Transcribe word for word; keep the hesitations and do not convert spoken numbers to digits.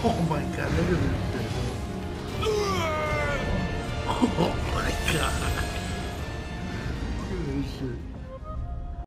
Oh my god, look at this shit. Oh my god.